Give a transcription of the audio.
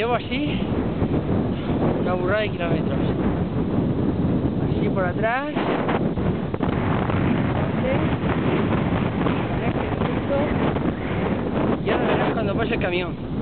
llevo así una burrada de kilómetros. Así por atrás. Y ahora verás cuando pase el camión.